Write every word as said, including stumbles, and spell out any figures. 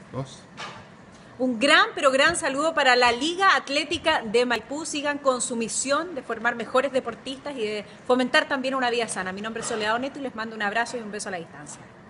Dos. Un gran, pero gran saludo para la Liga Atlética de Maipú. Sigan con su misión de formar mejores deportistas y de fomentar también una vida sana. Mi nombre es Soledad Neto y les mando un abrazo y un beso a la distancia.